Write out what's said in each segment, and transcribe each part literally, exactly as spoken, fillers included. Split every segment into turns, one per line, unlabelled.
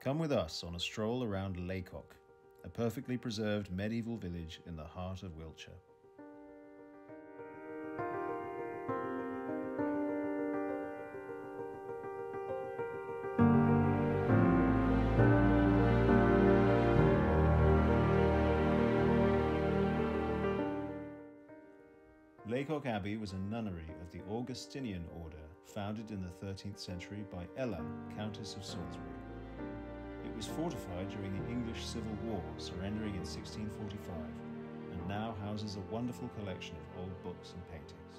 Come with us on a stroll around Lacock, a perfectly preserved medieval village in the heart of Wiltshire. Lacock Abbey was a nunnery of the Augustinian order founded in the thirteenth century by Ella, Countess of Salisbury. It was fortified during the English Civil War, surrendering in sixteen forty-five, and now houses a wonderful collection of old books and paintings.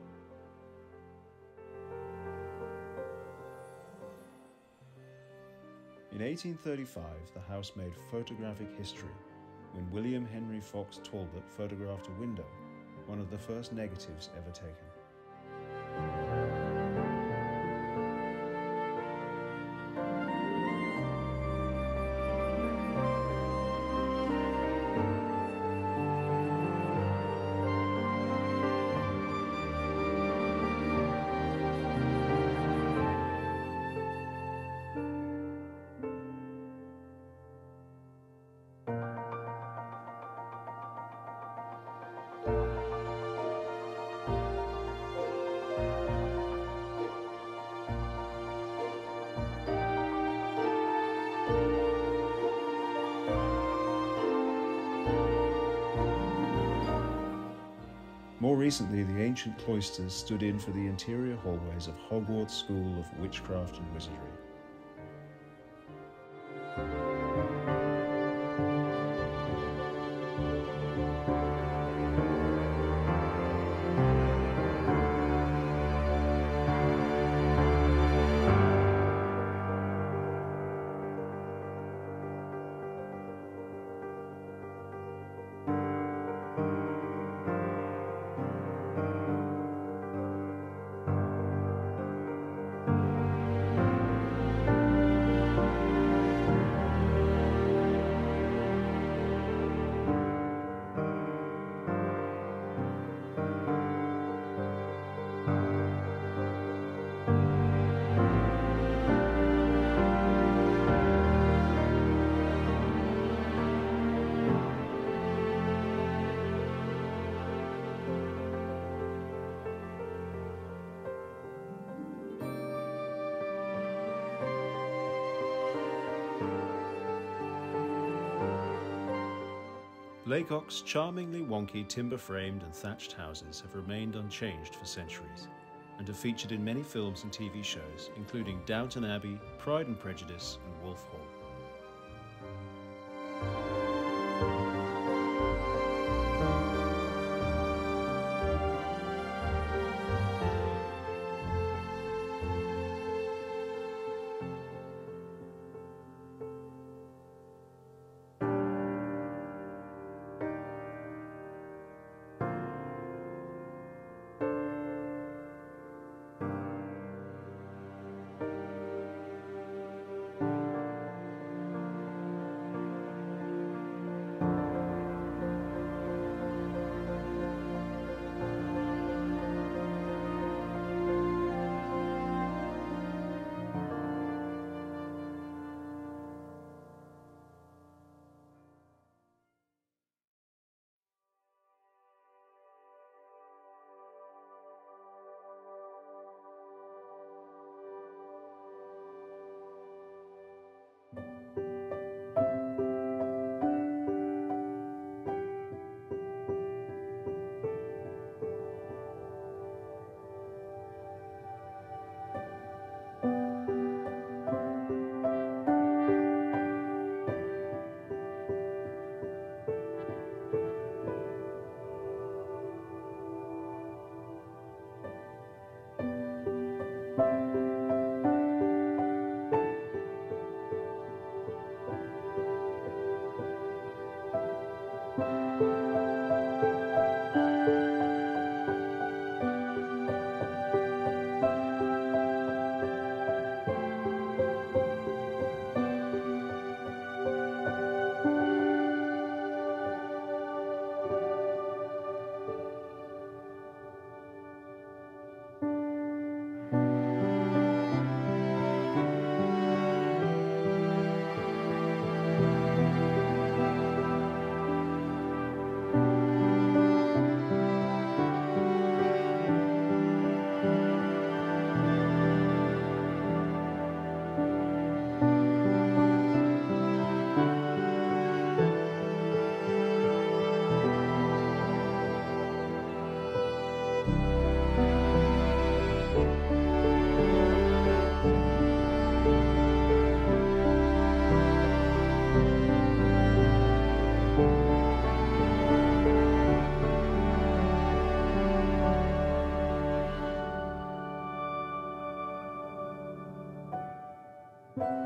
In eighteen thirty-five, the house made photographic history when William Henry Fox Talbot photographed a window, one of the first negatives ever taken. More recently, the ancient cloisters stood in for the interior hallways of Hogwarts School of Witchcraft and Wizardry. Lacock's charmingly wonky timber-framed and thatched houses have remained unchanged for centuries and have featured in many films and T V shows, including Downton Abbey, Pride and Prejudice and Wolf Hall.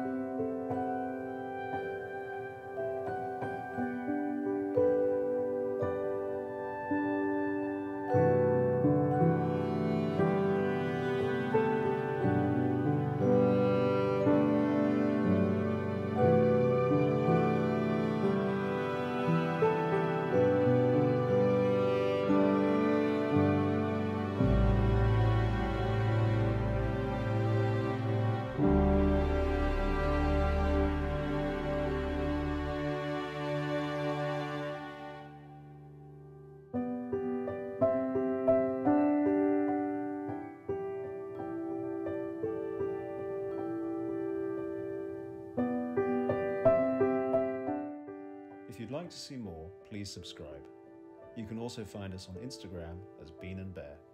If you'd like to see more, please subscribe. You can also find us on Instagram as Bean and Bear.